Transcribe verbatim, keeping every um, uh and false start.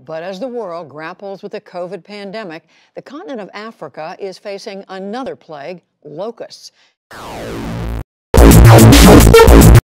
But as the world grapples with the COVID pandemic, the continent of Africa is facing another plague, locusts.